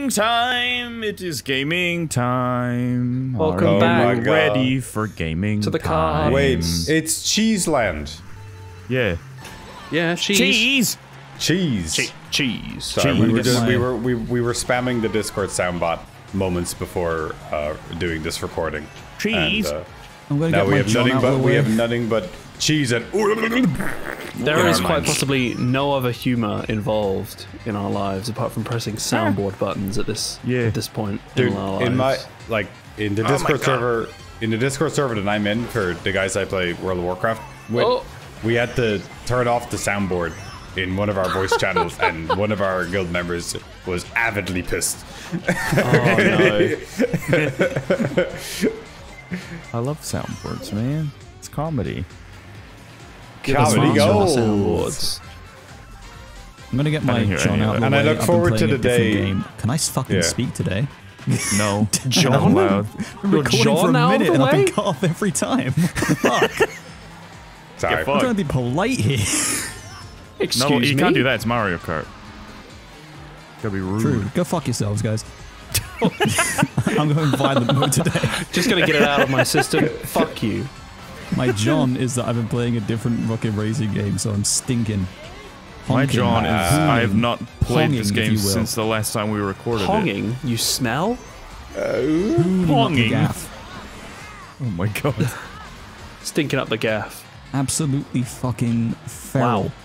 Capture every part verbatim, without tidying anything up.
gaming time! It is gaming time. Welcome Are back. you ready for gaming To the time? car. Wait, it's Cheeseland. Yeah. Yeah, cheese. Cheese! Cheese. Che cheese. Sorry, cheese. we were just my- we were we, we were spamming the Discord soundbot moments before uh, doing this recording. Cheese. And, uh, I'm gonna now get we my have John nothing out but of the we way. have nothing but cheese and. There in is our quite minds. possibly no other humour involved in our lives apart from pressing soundboard buttons at this Yeah. at this point Dude, in our lives. in my like in the Oh Discord my God. server, in the Discord server that I'm in for the guys I play World of Warcraft with, Oh. we had to turn off the soundboard in one of our voice channels, and one of our guild members was avidly pissed. Oh no. I love soundboards, man. It's comedy. Give us Comedy one on the gold. soundboards. I'm gonna get I my didn't hear John any of out of it. the And I way. look I've been forward to playing a the different day- Game. Can I fucking Yeah. speak today? No. John? Not allowed. I'm You're recording John for a out of minute the and I've way? been cut off every time. Fuck. Sorry. Get I'm fucked. trying to be polite here. Excuse No, me. you can't do that. It's Mario Kart. Gotta be rude. True. Go fuck yourselves, guys. I'm going violent mode today. Just gonna get it out of my system. Fuck you. My John is that I've been playing a different fucking racing game, so I'm stinking. My Honking, John is. I have hooning, not played this ponging, if game you will. since the last time we recorded it. Ponging? You smell? hooning up the Ponging. gaff. Oh my god. Stinking up the gaff. Absolutely fucking feral. Wow.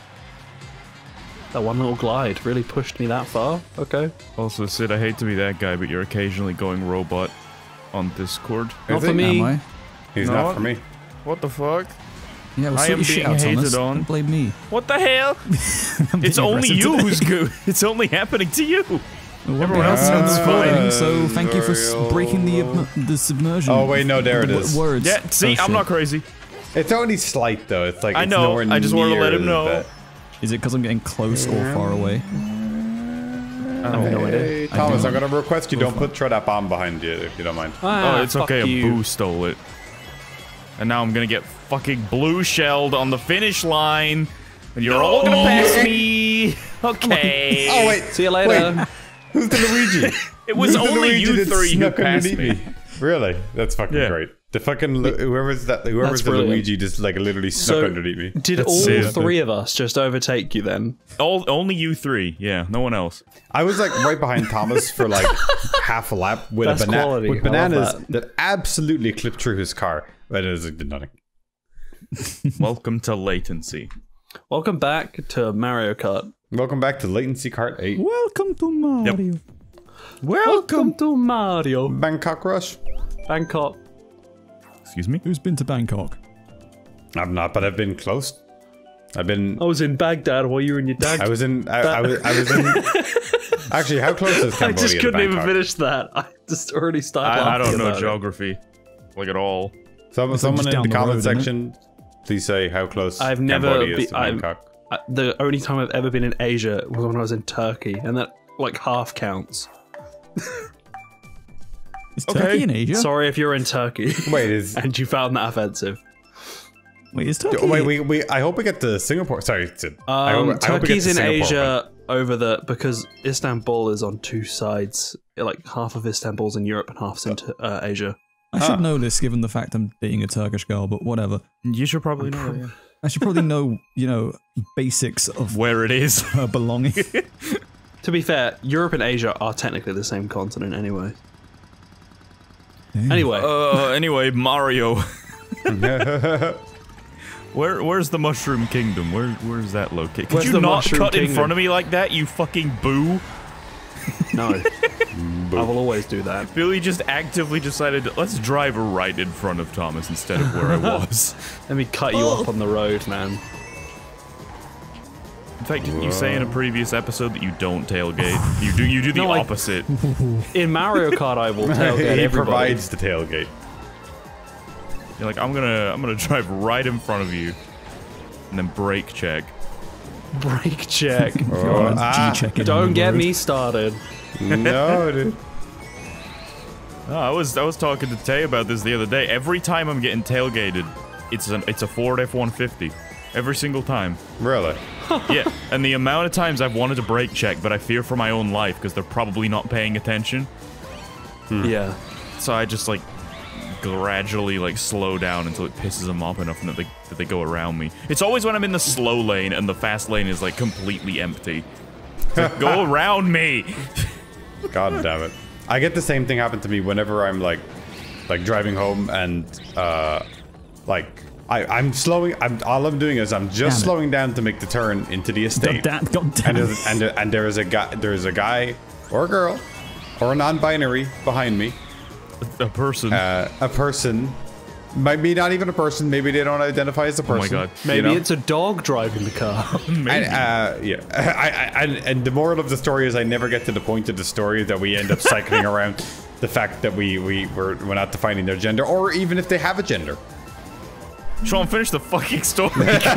That one little glide really pushed me that far. Okay. Also, Sid, I hate to be that guy, but you're occasionally going robot on Discord. Not Is for it? me. Am I? He's No. not for me. What the fuck? Yeah, well, I sort am your shit being out, hated Thomas. on. Don't blame me. What the hell? I'm It's being only aggressive you today. who's good. It's only happening to you. Well, Everyone else uh, sounds fine. So thank you for s- Tutorial. breaking the uh, the submersion. Oh, wait, no, there it w- is. Words. Yeah, see, Oh, I'm shit. not crazy. It's only slight though. It's like I it's know, nowhere I just wanted to let near him know. that. Is it because I'm getting close or far away? I have no idea. Hey, I Thomas, do. I'm gonna request you Go don't for put throw that bomb behind you if you don't mind. Ah, Oh, it's fuck okay, a you. boo stole it. And now I'm gonna get fucking blue shelled on the finish line. And you're all gonna pass me. Okay. Oh wait, See you later. Wait, who's the Luigi? It was Who's the only Luigi you that three who snuck passed underneath me. Really? That's fucking Yeah. great. The fucking Lu- whoever's that whoever's That's the brilliant. Luigi just like literally snuck So, underneath me. Did That's all it. three of us just overtake you then? All, only you three. Yeah, no one else. I was like right behind Thomas for like half a lap with That's a banana quality. with I love bananas that. that. absolutely clipped through his car. But it was like, did nothing. Welcome to latency. Welcome back to Mario Kart. Welcome back to Latency Kart eight. Welcome to Mario. Welcome to Mario. Bangkok Rush. Bangkok. Excuse me? Who's been to Bangkok? I'm not, but I've been close. I've been. I was in Baghdad while you were in your dad. I was in. I, I was. I was in. Actually, how close is I Cambodia just to couldn't even Bangkok? finish that. I just already started I, I laughing don't know about it. geography. Like at all. Some, It's someone just in down the the comment road, isn't it? section, please say how close I've never Cambodia be- is to I'm- Bangkok. I, the only time I've ever been in Asia was when I was in Turkey, and that like half counts. Is Okay. Turkey in Asia? Sorry if you're in Turkey Wait, is and you found that offensive. Wait, is Turkey? oh, wait, we, we I hope we get to Singapore. Sorry, to, I Um, hope, I hope we get Turkey's to in Singapore, Asia over the because Istanbul is on two sides. Like half of Istanbul's in Europe and half's in uh, Asia. I should Ah. know this given the fact I'm dating a Turkish girl, but whatever. You should probably know that, yeah. I should probably know, you know, basics of Where it is. her belonging. To be fair, Europe and Asia are technically the same continent anyway. Anyway, Uh, anyway, Mario. Where, where's the Mushroom Kingdom? Where, where's that located? Could Where's you the not Mushroom cut in Kingdom? front of me like that, you fucking boo? no, I will always do that. Billy just actively decided, to, let's drive right in front of Thomas instead of where I was. Let me cut you up on the road, man. In fact, didn't you say in a previous episode that you don't tailgate? You do. You do the No, I- opposite. In Mario Kart, I will tailgate he everybody. provides the tailgate. You're like, I'm gonna, I'm gonna drive right in front of you, and then brake check. Brake check. Oh, ah, G-checking Don't the get road. me started. no, dude. No, I was, I was talking to Tay about this the other day. Every time I'm getting tailgated, it's an, it's a Ford F one fifty. Every single time. Really? Yeah, and the amount of times I've wanted to brake check, but I fear for my own life because they're probably not paying attention. Hmm. Yeah. So I just like gradually like slow down until it pisses them off enough that they that they go around me. It's always when I'm in the slow lane and the fast lane is like completely empty. It's like, go around me. God damn it! I get the same thing happen to me whenever I'm like, like driving home and uh, like I I'm slowing. I'm all I'm doing is I'm just slowing down to make the turn into the estate. God damn, God damn. And there's, and there, and there is a guy. There's a guy or a girl or a non-binary behind me. A person. Uh, a person. Might be not even a person. Maybe they don't identify as a person. Oh my god. Maybe you know? it's a dog driving the car. Maybe. And, uh, yeah. I, I, and, and the moral of the story is I never get to the point of the story that we end up cycling around the fact that we, we, we're, we're not defining their gender, or even if they have a gender. Sean, finish the fucking story. Good lord.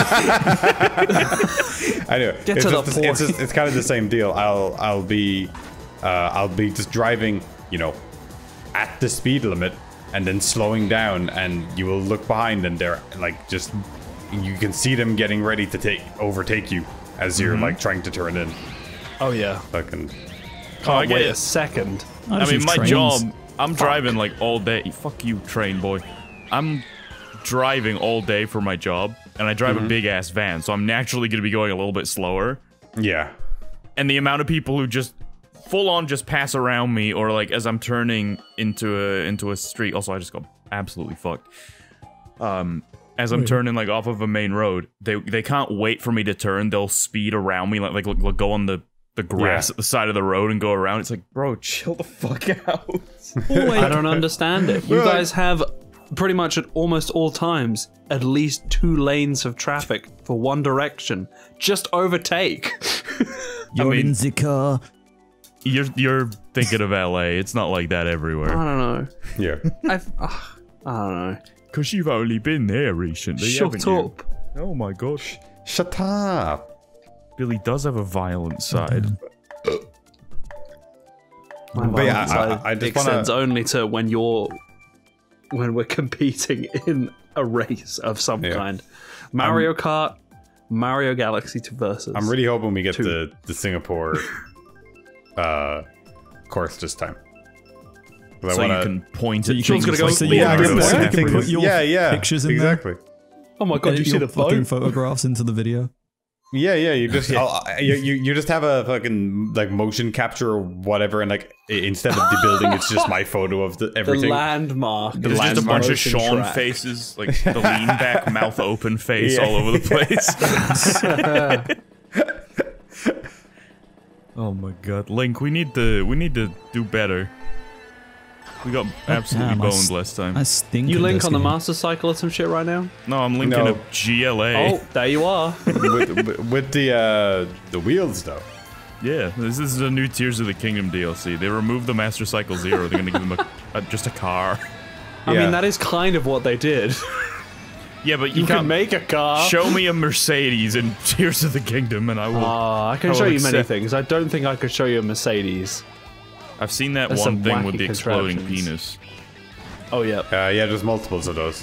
I know. Get it's to just, the it's, point. it's, just, it's kind of the same deal. I'll I'll be uh, I'll be just driving, you know, at the speed limit, and then slowing down, and you will look behind, and they're like just you can see them getting ready to take overtake you as you're Mm-hmm. like trying to turn in. Oh yeah. Fucking Oh, I Can't get wait it. a second. I just mean, use my trains. job, I'm driving like all day. Fuck you, train boy. I'm driving all day for my job, and I drive a big ass van, so I'm naturally going to be going a little bit slower. yeah. And the amount of people who just full on just pass around me, or like as I'm turning into a into a street. Also, I just got absolutely fucked. Um, as I'm turning like off of a main road, they they can't wait for me to turn. They'll speed around me, like like, like go on the the grass Yeah. at the side of the road and go around. It's like, bro, chill the fuck out. I don't understand it. You We're like- guys have pretty much at almost all times at least two lanes of traffic for one direction. Just overtake. You're mean- in the car. You're you're thinking of L A. It's not like that I everywhere. don't know. Yeah. I've, ugh, I don't know. Cause you've only been there recently. Shut haven't you? up. Oh my gosh. Shut up. Billy does have a violent side. My But yeah, violence I- side I- I just wanna- extends only to when you're when we're competing in a race of some Yeah. kind. Mario Kart, Mario Galaxy two versus. I'm really hoping we get Two. the the Singapore uh course this time. 'Cause I So wanna- you can point So at you things can go- like so you yeah, I can can put- put- you I can think- put your yeah, yeah, pictures in exactly. Oh my god, Edit you see your the fucking boat? photographs into the video. Yeah, yeah. You just I'll, you, you you just have a fucking like motion capture or whatever, and like i- instead of the building, it's just my photo of the The everything. landmark. The There's just a landmark bunch of motion Sean track. faces, like the lean back, mouth open face Yeah. all over the place. Oh my god, Link, we need to we need to do better. We got absolutely damn, I boned s- last time. I stink. You at link this on the game. Master Cycle or some shit right now? No, I'm linking No. a G L A. Oh, there you are. with, with, with the uh, the wheels though. Yeah, this is a new Tears of the Kingdom D L C. They removed the Master Cycle Zero. They're gonna give them a, a, just a car. I Yeah. mean, that is kind of what they did. Yeah, but you, You can't can make a car. show me a Mercedes in Tears of the Kingdom, and I will. Ah, I can I show will you many accept- things. I don't think I could show you a Mercedes. I've seen that There's one some thing with wacky the exploding contraptions. penis. Oh yeah. Uh, yeah, there's multiples of those.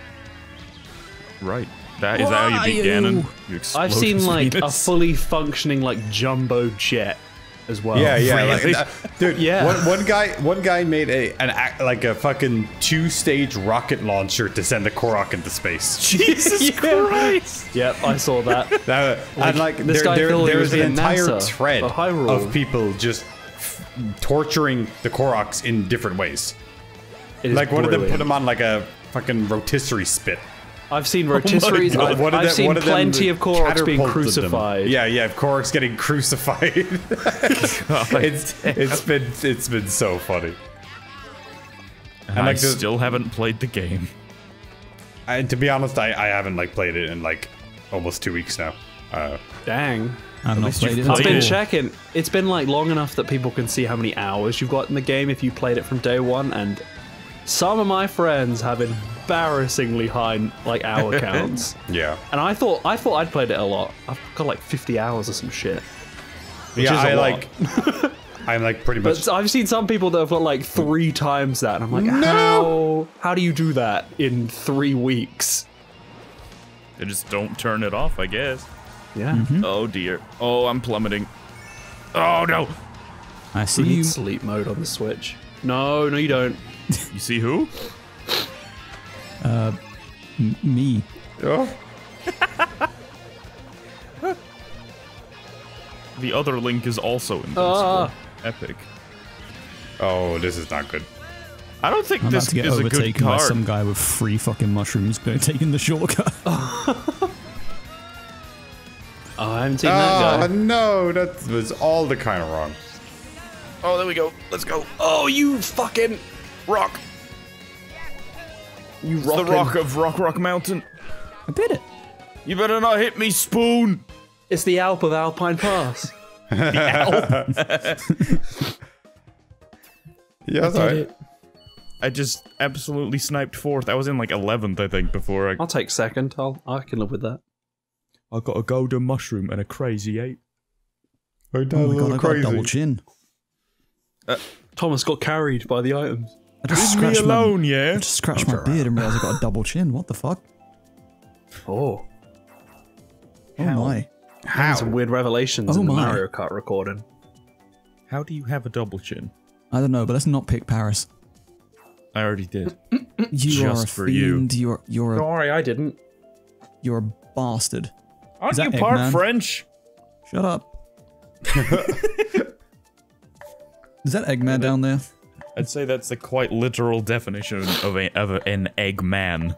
Right. That is how you beat Why Ganon. you- You explode I've seen his like a penis. fully functioning like jumbo jet as well. Yeah, yeah, really? like, uh, dude. Yeah. One, one guy, one guy made a an act like a fucking two-stage rocket launcher to send a Korok into space. Jesus Yeah. Christ! Yep, I saw that. Now, and like this there, guy there, thought he there was is an being entire NASA thread for Hyrule. of people just f- torturing the Koroks in different ways. It is Like one of them put brilliant. them on like a fucking rotisserie spit. I've seen rotisseries. God. I've, One of I've them- seen one of them plenty of Koroks being catapulted them. crucified. Yeah, yeah, Korok's getting crucified. it's it's been it's been so funny. And And, I like, the- still haven't played the game. And to be honest, I, I haven't like played it in like almost two weeks now. Uh, Dang. I've not least played you've it. I've played been it. checking. It's been like long enough that people can see how many hours you've got in the game if you played it from day one, and some of my friends have embarrassingly high like hour counts. yeah, And I thought I thought I'd played it a lot. I've got like fifty hours or some shit. Which yeah. is a I lot. like. I'm like pretty much. But I've seen some people that have got like three times that, and I'm like, how how do you do that in three weeks? They just don't turn it off, I guess. Yeah. Mm-hmm. Oh dear. Oh, I'm plummeting. Oh no. I see We need you. sleep mode on the Switch. No, no, you don't. You see who? M- me. Oh. The other Link is also invincible. Ah. Epic. Oh, this is not good. I don't think I'm about this to get is a good overtaken by card. some guy with three fucking mushrooms going taking the shortcut. Oh, I haven't seen Oh, that guy. no, that was all the kind of wrong. Oh, there we go. Let's go. Oh, you fucking Rock. you It's the rockin'. rock of Rock Rock Mountain. I did it. You better not hit me, Spoon. It's the Alp of Alpine Pass. Yeah, that's all right. I just absolutely sniped fourth. I was in like eleventh, I think, before I. I'll take second. I'll I can live with that. I got a golden mushroom and a crazy eight. Oh, Oh my god, I got a double chin. Thomas got carried by the items. I just Leave me scratched my, alone, yeah. I just scratched my beard and realized I got a double chin. What the fuck? Oh, Oh my. How? some weird revelations Oh in the my. Mario Kart recording. How do you have a double chin? I don't know, but let's not pick Paris. I already did. You Just are a for you. fiend. You're you're Don't a, worry, I didn't. you're a bastard. Aren't that you part Eggman? French? Shut up. Is that Eggman down there? I'd say that's the quite literal definition of, a, of a, an Eggman.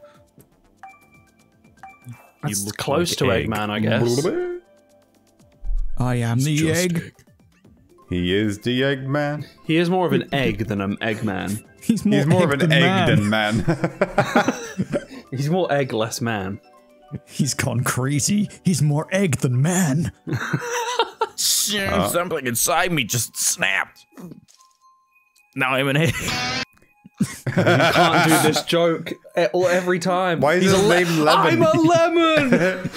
That's look close like to egg. Eggman, I guess. I am the Just egg. He is the Eggman. He is more of an egg than an Eggman. He's more, He's more of egg an than egg man. than man. He's more egg, less man. He's gone crazy. He's more egg than man. Something inside me just snapped. Now I'm an egg. You can't do this joke e- or every time. Why is He's his a le- name Lemon? I'm a lemon!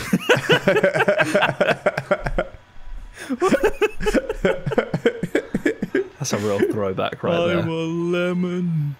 That's a real throwback right I'm there. a lemon.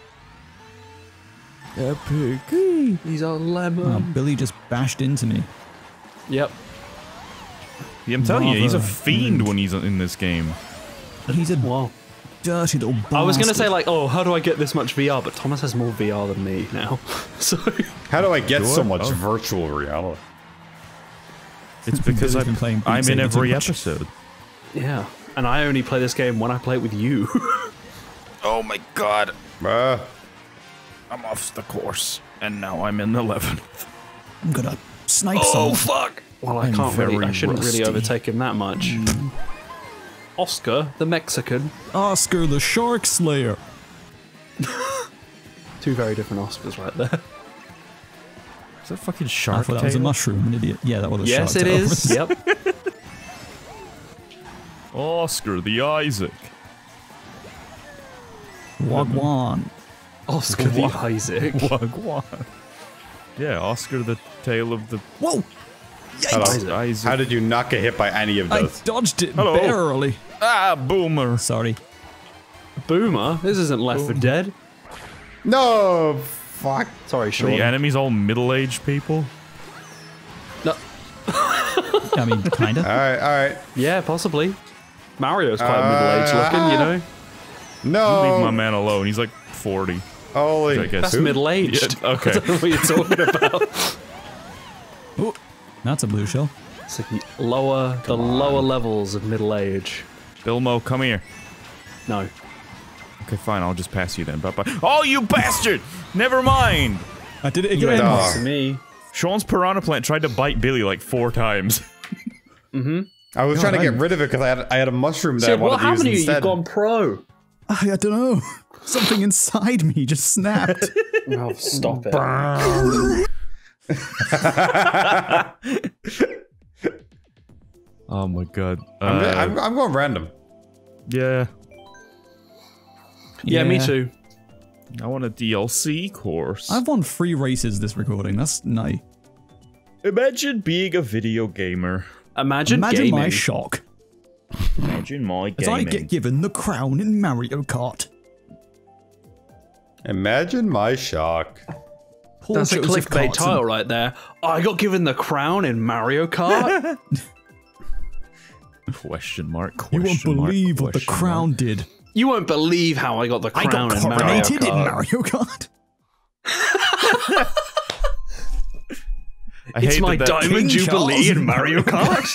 Epic. He's a lemon. Oh, Billy just bashed into me. Yep. Yeah, I'm telling you, he's a Lava fiend when he's in this game. He's a Wow. dirty little bastard. I was gonna say like, oh, how do I get this much V R? But Thomas has more V R than me now. So How do I get so Sure. much Oh. virtual reality? It's because Billy's I'm, been playing Beat I'm in Saber too every much. episode. yeah, and I only play this game when I play it with you. Oh my god. Uh, I'm off the course. And now I'm in eleventh. I'm gonna snipe Oh someone. fuck. Well, I I'm can't really. I very shouldn't really rusty. overtake him that much. Oscar, the Mexican. Oscar the Shark Slayer. Two very different Oscars right there. Is that fucking I shark thought that was a tail? mushroom, an idiot. Yeah, that was a Yes, shark it tail. is. Yep. Oscar the Isaac. Wagwan. Oscar the Isaac. Wagwan. Yeah, Oscar the tail of the Whoa! hello. Isaac. Isaac. How did you not get hit by any of I those? dodged it Hello. barely. Ah, boomer. Sorry. Boomer. This isn't Left for Dead. No, fuck. Sorry, Are Sean. the enemies all middle-aged people? No. I mean, kinda. All right, all right. Yeah, possibly. Mario's quite Uh, middle-aged looking, you know. No. Leave my man alone. He's like forty. Holy. I guess. That's Who? middle-aged. Yeah, okay. I don't know what you're talking about. Oh, that's a blue shell. It's like the lower, the lower levels of middle age. Bilmo, come here. No. Okay, fine. I'll just pass you then. Bye bye. Oh, you bastard! Never mind. I did it You again. ain't Dog. next to me. Sean's piranha plant tried to bite Billy like four times. I was trying to I'm- get rid of it because I had I had a mushroom that I Sid, wanted what to use happened to you? instead. You've gone pro. I, I don't know. Something inside me just snapped. Oh, stop it. Oh my god. I'm, Uh, I'm, I'm going random. yeah. Yeah, me Yeah. too. I want a D L C course. I've won three races this recording. That's nice. Imagine being a video gamer. Imagine, Imagine gaming. my shock Imagine my as gaming. I get given the crown in Mario Kart. Imagine my shock. Poor That's a Joseph clickbait Carton. title right there. I got given the crown in Mario Kart. Question mark. You Question won't mark, believe what the question crown did. You won't believe how I got the I crown got in Mario coronated in Kart. Mario Kart. I It's hate my that that- diamond King jubilee Charles in Mario Kart.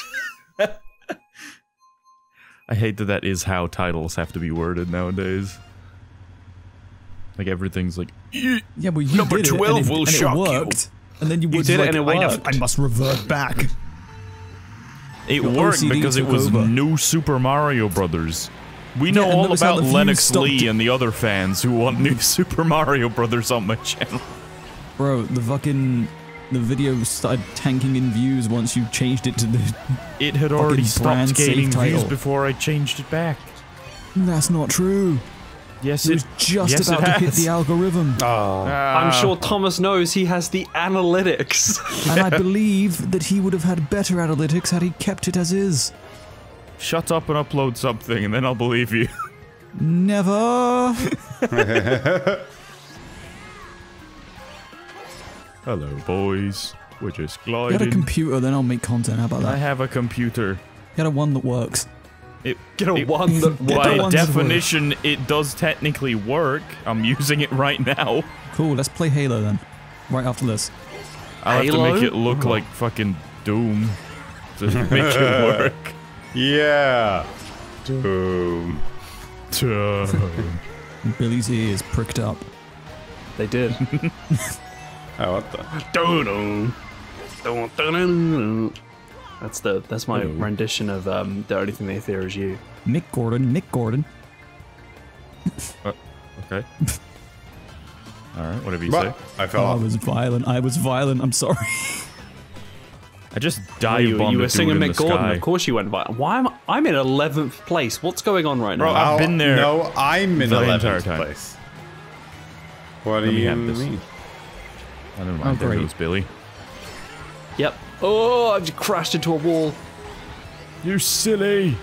I hate that that is how titles have to be worded nowadays. Like everything's like, Yeah, well, you Number did it, twelve and it, will and shock it you. worked. And then you, You would did it like, and it I, worked. I must revert back. it Your worked O C D because it took was over. new Super Mario Brothers. We know Yeah, and all notice how about the views Lennox stopped- Lee and the other fans who want new Super Mario Brothers on my channel. Bro, the fucking... The video started tanking in views once you changed it to the... It had already Fucking brand stopped safe gaining views title. before I changed it back. That's not true. Yes, It it was just yes, about it to hit has. the algorithm. Oh. I'm Ah. sure Thomas knows he has the analytics. And I believe that he would have had better analytics had he kept it as is. Shut up and upload something, and then I'll believe you. Never. Hello, boys. We're just Get a gliding. computer, then I'll make content. How about I that? have a computer. Get a one that works. It, Get a it- one that Get the by ones that work. definition, it does technically work. I'm using it right now. Cool, let's play Halo then. Right after this. I'll have to Halo? make it look like fucking Doom to make it work. Yeah. Doom. Billy's ears pricked up. They did. Oh, what the? That's the that's my Hello. rendition of um, The Only Thing They Fear Is You. Mick Gordon, Mick Gordon. Okay. Alright, whatever you What? say. I fell Oh, I off. was violent. I was violent. I'm sorry. I just Oh, dive you, bombed you were a dude singing in the Mick Gordon. sky. Of course you went by. Why am I? I'm in eleventh place. What's going on right Bro, now? I've been there No, I'm in the entire eleventh time. place. What do Let me you have this. mean? Oh, never mind. Oh, there great. goes Billy. Yep. Oh, I've just crashed into a wall. You silly!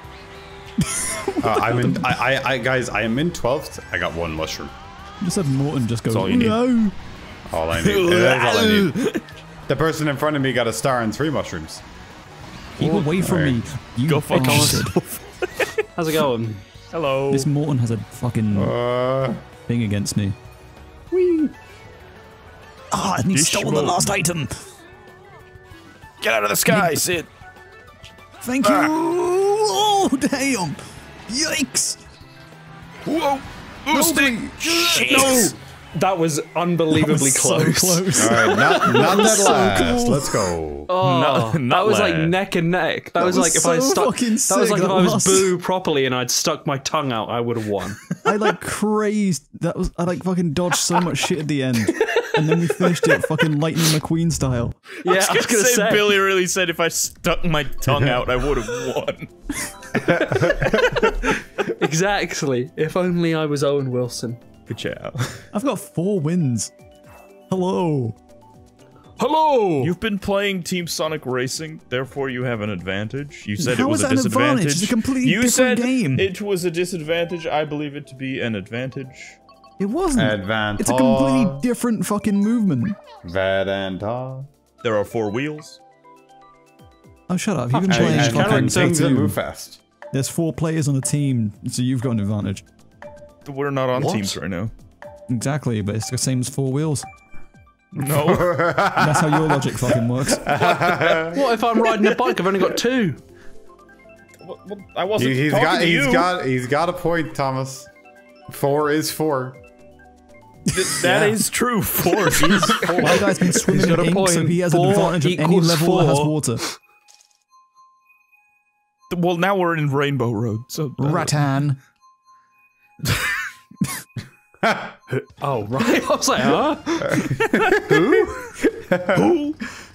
Uh, I'm in. I, I, I, guys, I am in twelfth. I got one mushroom. Just had Morton just go. That's all you need. No. All I need. That's all I need. The person in front of me got a star and three mushrooms. Keep away from me. You Go fuck bastard. yourself. How's it going? Hello. This Morton has a fucking Uh, thing against me. Whee! Ah, and he Dish stole the roll. last item. Get out of the sky, Sid! Thank you. Oh, damn. Yikes. Whoa! Nobody. No, that was unbelievably So close. close. all right, not, not that so last. cool. Let's go. Oh, Not- that not was like last. neck and neck. That, That was, was like if I so stuck. fucking That was sick, like if that I was last- Boo properly and I'd stuck my tongue out, I would have won. I like crazed. That was I like fucking dodged so much shit at the end, and then we finished it fucking Lightning McQueen style. Yeah, I was gonna say. Billy really said if I stuck my tongue out, I would have won. Exactly. If only I was Owen Wilson. Good job. I've got four wins. Hello. Hello. You've been playing Team Sonic Racing, therefore you have an advantage. You said How it was is a that an advantage? disadvantage. It's a completely you different said game. it was a disadvantage. I believe it to be an advantage. It wasn't. Advantage. It's a completely different fucking movement. Advantage. There are four wheels. Oh, shut up. You've been And, playing and, fucking and things that Splatoon. move fast. There's four players on the team, so you've got an advantage. We're not on What? teams right now. Exactly, but it's the same as four wheels. No. That's how your logic fucking works. What if I'm riding a bike? I've only got two. Well, well, I wasn't He, he's talking got. to He's you. got. He's got a point, Thomas. Four is four. Th- that is true. Four is four. My guy's been swimming got in a ink, so point. he has an Four advantage of any equals level that has four. water. Well, now we're in Rainbow Road, so uh, Rattan. Oh right. I was like, huh? Who?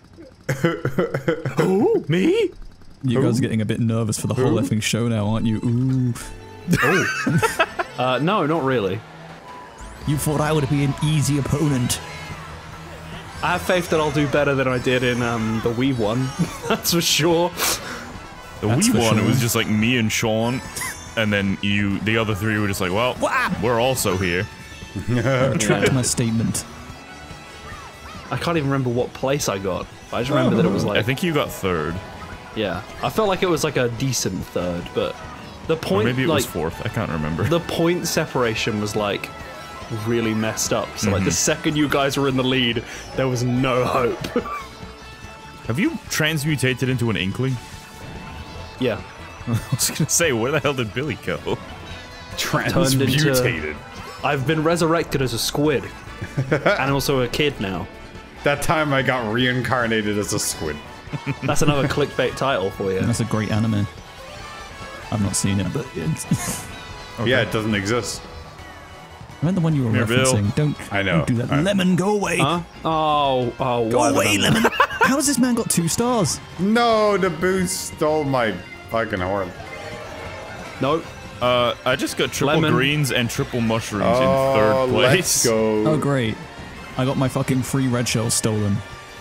Who? Me? You guys are getting a bit nervous for the whole effing show now, aren't you? Ooh. Uh, no, not really. You thought I would be an easy opponent. I have faith that I'll do better than I did in um, the Wii one. That's for sure. The That's Wii for one, it sure. was just like me and Sean, and then you, the other three were just like, well, we're also here. Retract my statement. I can't even remember what place I got. I just remember that it was like... I think you got third. Yeah. I felt like it was like a decent third, but the point... Or maybe it like, was fourth. I can't remember. The point separation was like really messed up. So like the second you guys were in the lead, there was no hope. Have you transmutated into an inkling? Yeah. I was gonna say, where the hell did Billy go? Transmutated. I've been resurrected as a squid. And also a kid now. That time I got reincarnated as a squid. That's another clickbait title for you. That's a great anime. I've not seen it, but it's... Okay. Yeah, it doesn't exist. I meant the one you were Here, Bill. referencing. Don't, I know. don't do that. I- Lemon, go away. Huh? Oh, oh, Go why away, would I- Lemon. How has this man got two stars? No, the boost stole my fucking horn. Nope. Uh, I just got triple Lemon. greens and triple mushrooms Oh, in third place. let's go. Oh, great. I got my fucking free red shell stolen.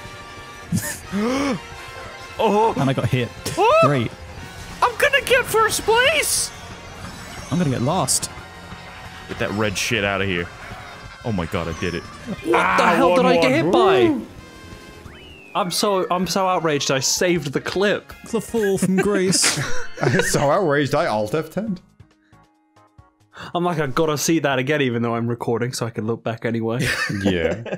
Oh, And I got hit. Oh! Great. I'm gonna get first place! I'm gonna get lost. Get that red shit out of here. Oh my god, I did it. What the hell did I get hit by? I'm so I'm so outraged. I saved the clip. The fall from grace. I'm so outraged, I alt F ten. I'm like, I gotta see that again, even though I'm recording, so I can look back anyway. Yeah.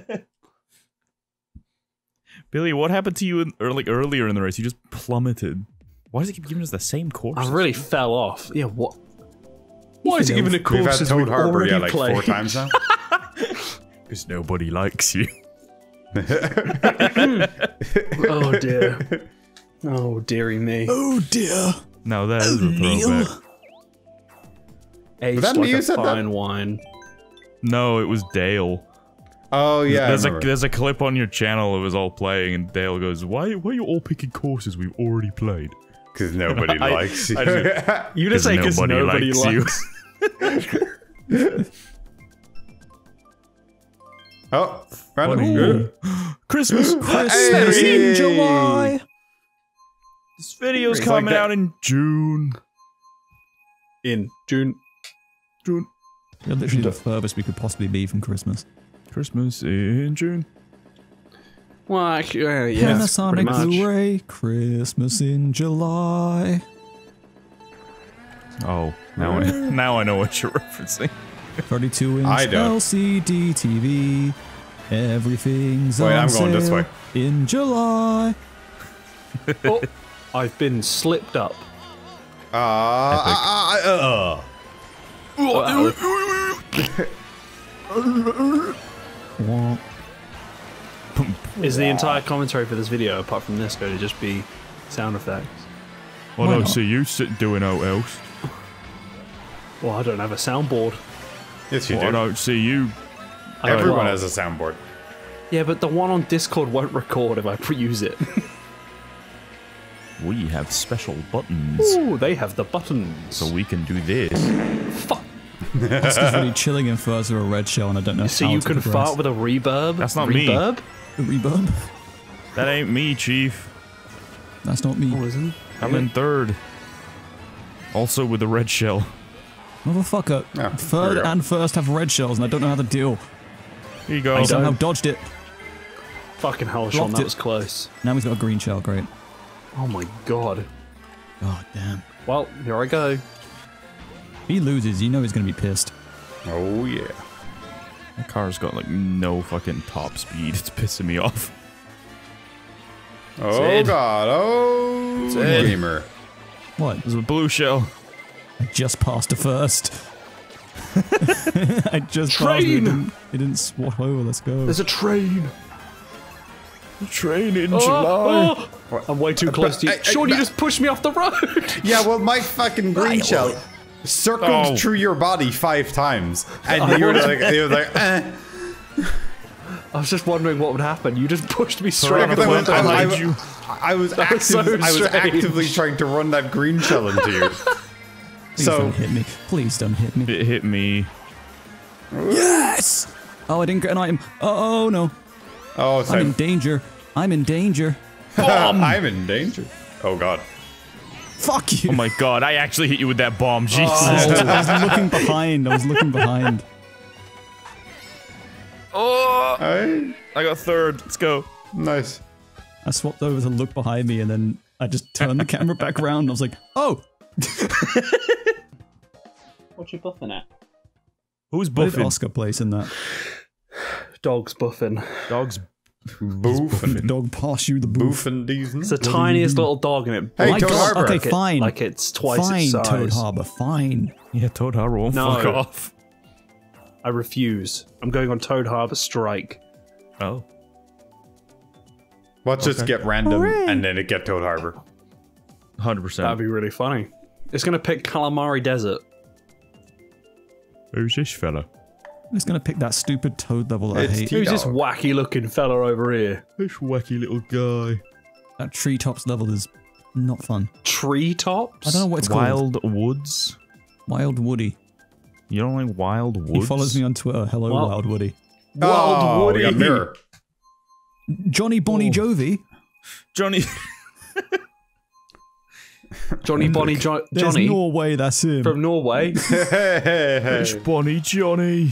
Billy, what happened to you in, or like earlier in the race? You just plummeted. Why does it keep giving us the same course? I really fell off. Yeah, what? Why is it fell even a off. course We've had since Toad we've Harbor, already yeah, like played? four times now. Because nobody likes you. Oh dear. Oh dearie me. Oh dear. Now that is a Neil. throwback. Aged that like me a who said that? fine wine. No, it was Dale. Oh, yeah. there's I a remember. there's a clip on your channel. It was all playing, and Dale goes, "Why why are you all picking courses we've already played?" Because nobody I- likes you. I just- You just say because nobody, likes. you. Oh, random. Ooh. Christmas. Christmas Hey. in July. This video's It's like coming that- out in June. In June. June. You're literally the furthest we could possibly be from Christmas. Christmas in June. Well, actually, uh, yeah, Panasonic pretty much. Blu-ray, Christmas in July. Oh, now I, now I know what you're referencing. thirty-two inch I don't. L C D T V. Everything's Wait, on I'm going this sale way. in July. Oh, I've been slipped up. Uh, uh, uh, uh. Wah. Is the entire commentary for this video, apart from this, going to just be sound effects? I Why don't not? see you sit doing out else. Well, I don't have a soundboard. Yes, you Well, I do. don't see you. I don't Everyone know. has a soundboard. Yeah, but the one on Discord won't record if I use it. We have special buttons, Ooh, they have the buttons. so we can do this. Fuck. Oscar's really chilling in Further a red shell, and I don't know So how you to can progress. fart with a reverb? That's not me. reverb? A reverb? That ain't me, Chief. That's not me. Oh, isn't it? I'm in third. Also with the red shell. Motherfucker. Yeah, there we Third go. and first have red shells, and I don't know how to deal. Here you go. I somehow dodged it. Fucking hell, Sean, Blocked that it. was close. Now he's got a green shell, great. Oh my god. God damn. Well, here I go. If he loses, you know he's gonna be pissed. Oh, yeah. My car's got like no fucking top speed. It's pissing me off. Oh, Sid. God. Oh, Sid. gamer. What? There's a blue shell. I just passed a first. I just passed it. Train! It didn't, it didn't swap over. Let's go. There's a train. Train in Oh, July. oh. I'm way too close to you. I- I- Sean, you just pushed me off the road. Yeah, well, my fucking green shell circled Oh. through your body five times. And you were like, you were like, eh. I was just wondering what would happen. You just pushed me straight Around off the the went road. behind I- you. I was, was active, so I was strange. actively trying to run that green shell into you. Please so, don't hit me. Please don't hit me. It hit me. Yes! Oh, I didn't get an item. Oh, no. oh, I'm in same. danger. I'm in danger. I'm in danger. Oh, God. Fuck you. Oh my god, I actually hit you with that bomb. Jesus. I was, I was looking behind. I was looking behind. Oh. Hey, I got third. Let's go. nice. I swapped over to look behind me, and then I just turned the camera back around, and I was like, "Oh, What you buffing at? Who's where did buffing? Oscar place in that? Dog's buffing. Dogs. Boofing. Dog pass you the boof." Boofing these. It's the tiniest little dog in it. Hey, My Toad God, Harbor. okay, Like it- fine, Like it's twice fine, its size. Toad Harbor, fine. Yeah, Toad Harbor won't No. fuck off. I refuse. I'm going on Toad Harbor strike. Oh. Let's just get random Hooray. and then it get Toad Harbor. one hundred percent. That'd be really funny. It's gonna pick Calamari Desert. Who's this fella? I'm just gonna pick that stupid Toad level that I It's hate. T- Who's this Dog. wacky looking fella over here? This wacky little guy. That treetops level is not fun. Treetops? I don't know what it's called. Wild Woods? Wild Woody. You don't like Wild Woods? He follows me on Twitter. Hello, Well- Wild Woody. Wild Oh, Woody. we got mirror. Johnny Bonnie Jovi. Johnny. Johnny Bonnie jo- There's Johnny no way that's him. from Norway. hey, hey, hey. It's Bonnie Johnny.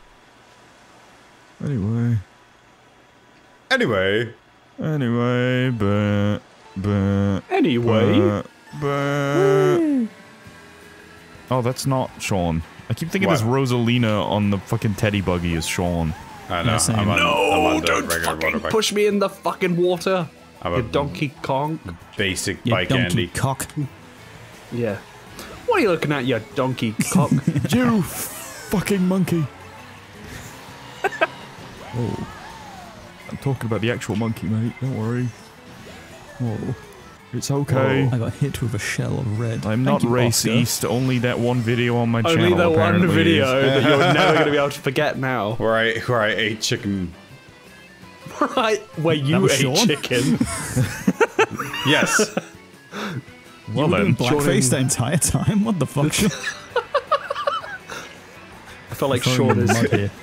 Anyway. Anyway, Anyway, but. But. Anyway, But. But. Oh, that's not Sean. I keep thinking What? this Rosalina on the fucking teddy buggy is Sean. I know. Yeah, same. I'm on, I'm on no, the don't regular fucking motorbike. push me in the fucking water. I'm You a Donkey Kong. basic You bike donkey Andy. cock. Yeah. What are you looking at, you donkey cock? You fucking monkey. Oh. I'm talking about the actual monkey, mate. Don't worry. Whoa. It's okay. I got hit with a shell of red. I'm Thank not you, Oscar. racist. Only that one video on my channel. Only that one apparently video is. that you're never going to be able to forget now. Where I where I ate chicken. Right, where you was ate Sean? chicken. Yes. Well You were doing then. blackface the entire time? What the fuck? Sean? I felt like Throwing Sean in is... mud here.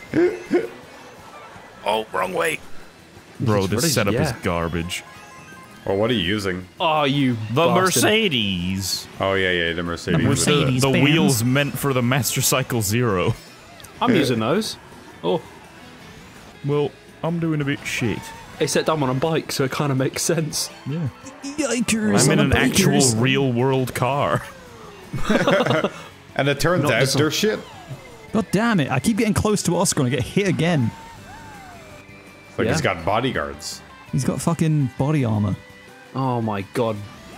Oh, wrong way. Bro, What this is- setup yeah. is garbage. Well, what are you using? Oh, you The bastard. Mercedes. Oh yeah, yeah, the Mercedes. With the, Mercedes the Benz. wheels meant for the Master Cycle Zero. I'm using those. Oh, Well, I'm doing a bit shit. except I'm on a bike, so it kind of makes sense. Yeah. Yikers! I'm in on an the actual bikers. real world car. And it turns Not out just- they're shit. God damn it! I keep getting close to Oscar and I get hit again. Like Yeah. he's got bodyguards. He's got fucking body armor. Oh my god.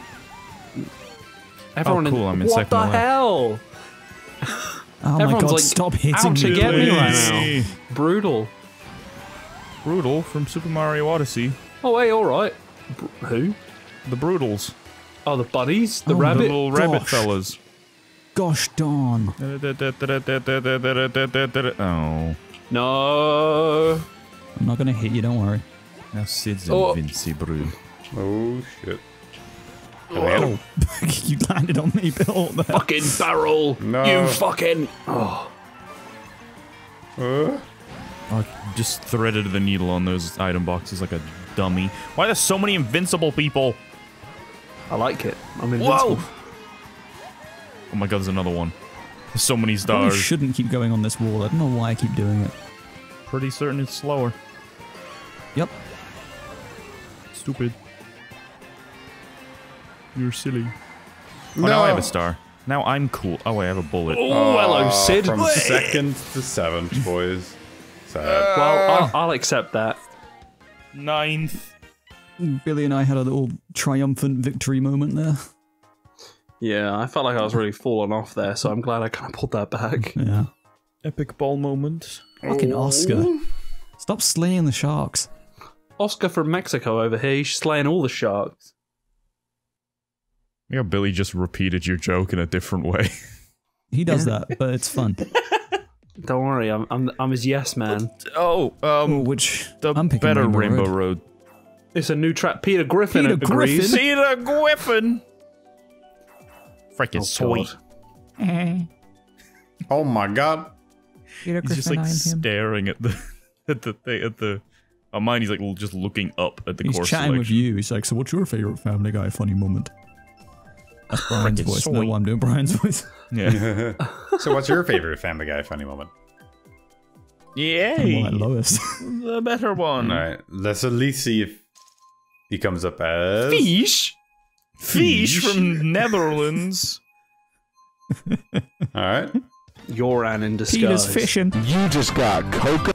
Everyone cool, in, I'm in what second the left. hell? Oh my Everyone's god! like, Stop hitting out to me! get me right Please. now. Brutal. Brutal from Super Mario Odyssey. Oh, hey, alright. Br- who? The Brutals. Oh, the buddies? The Oh, The rabbit? little rabbit gosh. fellas. Gosh darn! Oh. No. I'm not gonna hit you. Don't worry. Now Sid's Oh. invincible. Oh shit. Oh, you landed on me, Bill. What the hell? Fucking barrel. No. You fucking. Oh. Uh, I just threaded the needle on those item boxes like a dummy. Why are there so many invincible people? I like it. I'm invincible. Whoa! Oh my god, there's another one. There's so many Probably stars. shouldn't keep going on this wall. I don't know why I keep doing it. Pretty certain it's slower. Yep. Stupid. You're silly. Oh, no. now I have a star. Now I'm cool. Oh, I have a bullet. Oh, hello, Sid. From second to seventh, boys. Sad. Well, I'll, I'll accept that. Ninth. Billy and I had a little triumphant victory moment there. Yeah, I felt like I was really falling off there, so I'm glad I kind of pulled that back. Yeah. Epic ball moment. Fucking Oscar. Stop slaying the sharks. Oscar from Mexico over here, he's slaying all the sharks. Yeah, Billy just repeated your joke in a different way. He does that, but it's fun. Don't worry, I'm I'm, I'm his yes man. Oh, um, Oh, which the I'm picking better Rainbow, Rainbow Road. Road. It's a new track. Peter Griffin Peter agrees. Griffin? Peter Griffin. Freaking Oh, sweet. God. Oh my god. Peter He's just like staring at the at the thing at the. On mine, he's like l- just looking up at the He's course chatting with selection. you. He's like, so what's your favorite Family Guy funny moment? That's Brian's Frickin' voice. sweet. No, I'm doing Brian's voice. Yeah. So what's your favorite Family Guy funny moment? Yay! More like lowest. The better one. All right, let's at least see if he comes up as Fish? Fish Fish? from Netherlands. All right. Yoran in disguise. Peter's fishing. You just got coca.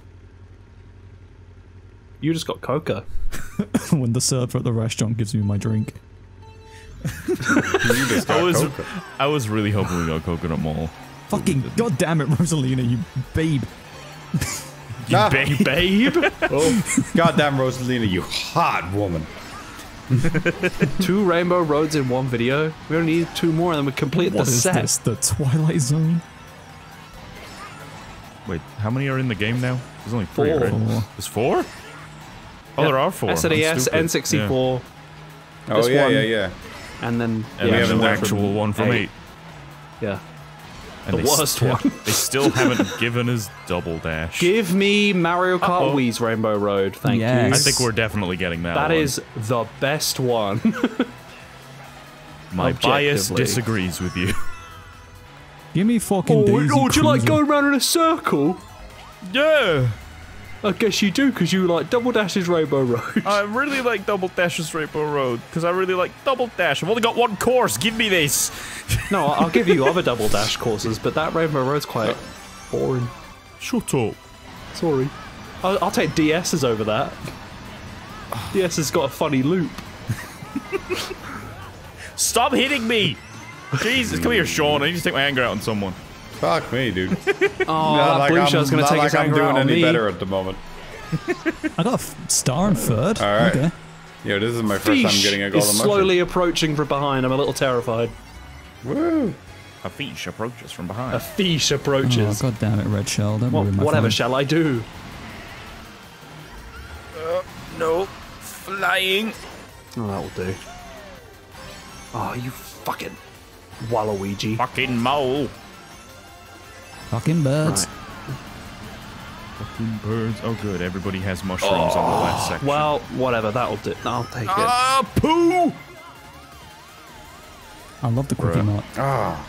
You just got coca. When the server at the restaurant gives me my drink. You just got I was, coca. I was really hoping we got Coconut Mall. Fucking goddamn it, Rosalina, you babe. You Ah. ba- babe. Oh, goddamn Rosalina, you hot woman. Two Rainbow Roads in one video. We only need two more and then we complete What the is set. this? The Twilight Zone? Wait, how many are in the game now? There's only three, Four. right? Four. There's four? Oh, there are four. S N E S, I'm stupid. N sixty-four, Oh This yeah, one- yeah, yeah. and then Yeah. And the we have actual an one actual from one from eight. Yeah. And The they worst still, one. They still haven't given us Double Dash. Give me Mario Kart Uh-oh. Wii's Rainbow Road. Thank Yes. you. I think we're definitely getting that That one. is the best one. My bias objectively. disagrees with you. Give me fucking oh, Daisy oh, do you like Cruiser. going around in a circle? Yeah! I guess you do, because you like Double Dash's Rainbow Road. I really like Double Dash's Rainbow Road, because I really like Double Dash. I've only got one course, give me this! No, I'll give you other Double Dash courses, but that Rainbow Road's quite boring. Shut up. Sorry. I'll, I'll take D S's over that. D S has got a funny loop. Stop hitting me! Jesus, come here, Sean. I need to take my anger out on someone. Fuck me, dude. Oh, Not that like blue I'm, shell's gonna not take like his I'm anger doing out on any me. better at the moment. I got a f- star in third. All right. Okay. Yo, this is my first time Fish getting a is golden mushroom. slowly approaching from behind. I'm a little terrified. Woo! A fish approaches from A behind. fish Oh, approaches. god damn it, Red Shell. Don't What- ruin my whatever fun. shall I do? No. Flying. Oh, that will do. Oh, you fucking Waluigi. Fucking mole. Fucking birds. Right. Fucking birds. Oh, good. Everybody has mushrooms on the last section. Well, whatever, that'll do. I'll take it. Ah, poo! I love the Quickie Bruh. Mart. Ah,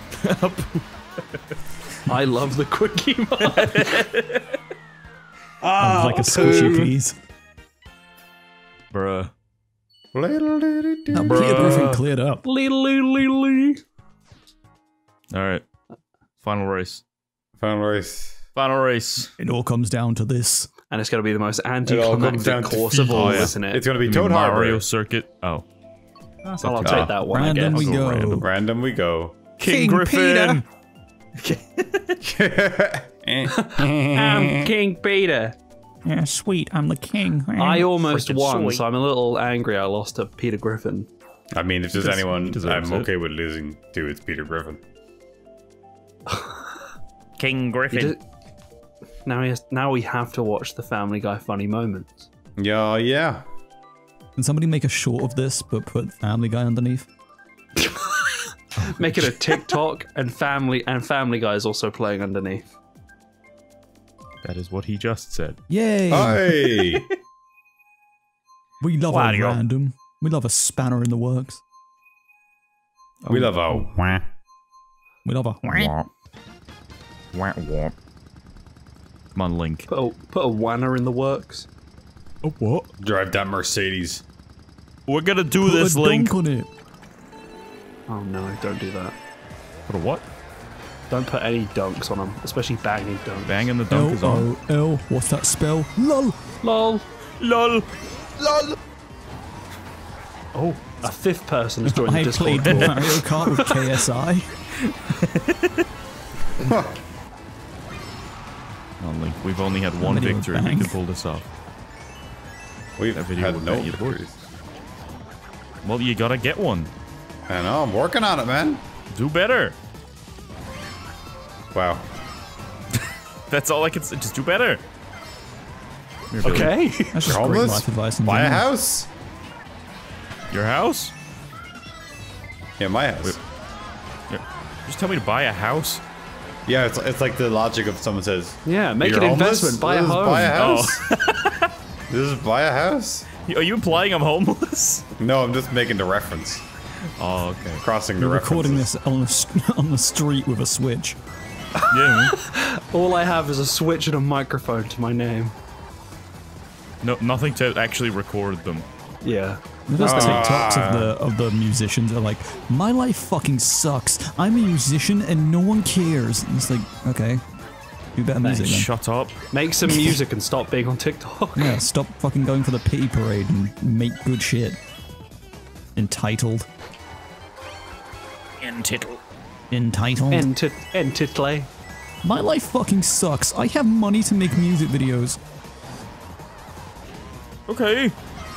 I love the Quickie Mart. I would like a squishy, please. Bruh. That Bruh. Peter Griffin cleared up. Lee, lee, lee, lee. Alright. Final race. Final race. Final race. It all comes down to this. And it's going to be the most It all comes down anticlimactic to course of all, Oh, yeah. isn't it? It's gonna be You Toad mean Mario Harbor. Circuit. Oh. That's Well, not I'll too take bad. that one, Random I we guess. go. random. Random we go. King, King Griffin. I'm King Peter. Yeah, sweet. I'm the king. I almost Frickin' won, soy. so I'm a little angry I lost to Peter Griffin. I mean, if there's Because anyone he deserves I'm it. okay with losing to, it's Peter Griffin. King You Griffin. just- now, he has, now we have to watch the Family Guy funny moments. Yeah, yeah. Can somebody make a short of this, but put Family Guy underneath? Make it a TikTok and Family and Family Guy is also playing underneath. That is what he just said. Yay! Hey! We love Wario. a random. We love a spanner in the works. we love a wah. We love a. Womp. Womp womp. Come on, Link. Put a, put a wanner in the works. Oh, what? Drive that Mercedes. We're gonna do Put this, a Link. dunk on it. Oh no, don't do that. Put a what? Don't put any dunks on them, especially banging dunks. Banging the dunk L is on. O L. What's that spell? Lol. Lol. LOL. Oh, a fifth person has joined the I Discord played call. Mario Kart with K S I. Come on, Link. We've only had one Video victory. We bang. can pull this off. We've That video had will no bet you the world. victories. Well, you gotta get one. I know, I'm working on it, man. Do better. Wow. That's all I can say. Just do better. Here, Billy. Okay. That's just You're great homeless? life advice. in Buy a general. house? Your house? Yeah, my house. Wait. Your- Just tell me to buy a house? Yeah, it's, it's like the logic of someone says, Yeah, make "You're an homeless? investment, buy a This is home. Buy a Oh. house. This is buy a house? Are you implying I'm homeless? No, I'm just making the reference. Oh, okay. Crossing the We're recording references. this on the, st- on the street with a switch. Yeah. All I have is a switch and a microphone to my name. No, nothing to actually record them. Yeah. Those TikToks of the of the musicians are like, my life fucking sucks. I'm a musician and no one cares. And it's like, okay, do better music then. Shut up. Make some music and stop being on TikTok. Yeah, stop fucking going for the pity parade and make good shit. Entitled. Entitled. Entitled. Enti entitle. My life fucking sucks. I have money to make music videos. Okay.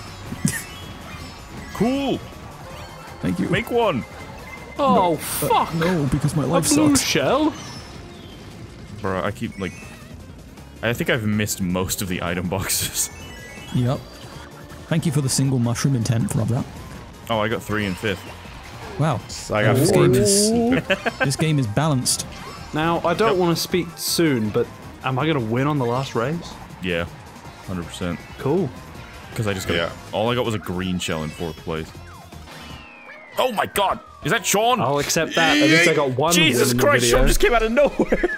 Cool. Thank you. Make one. Oh, fuck! No, because my A life blue sucks. shell? Bro, I keep, like... I think I've missed most of the item boxes. Yep. Thank you for the single mushroom in tenth, love that. Oh, I got three and fifth. Wow. I got this four. game is this game is balanced. Now, I don't want to speak soon, but am I going to win on the last race? Yeah. one hundred percent. Cool. Because I just got... Yeah. All I got was a green shell in fourth place. Oh my god! Is that Sean? I'll accept that. At least I got one Jesus win in the Christ, video. Sean just came out of nowhere!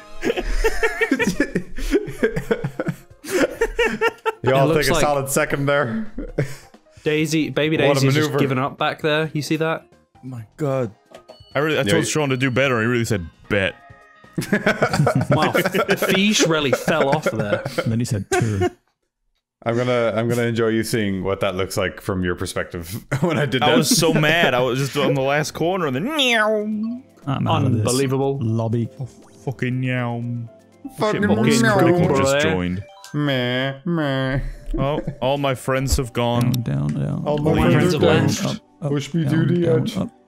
You all It take looks a like- solid second there. Daisy, baby What a Daisy's just maneuver. giving up back there. You see that? Oh my god. I really- I Yeah, told you- Sean to do better, and he really said, bet. Wow, Fish really fell off there. And then he said two. I'm gonna I'm gonna enjoy you seeing what that looks like from your perspective when I did I that. was so mad, I was just on the last corner, and then meow. I'm out of this Unbelievable. lobby. Fucking meow. fucking Shit, Monkey's meow. Critical Boy. just joined. meh meh. Oh, all my friends have gone. Down, down, down. All my Up, friends have down, left. up, up, Push me down, to the down, edge. up,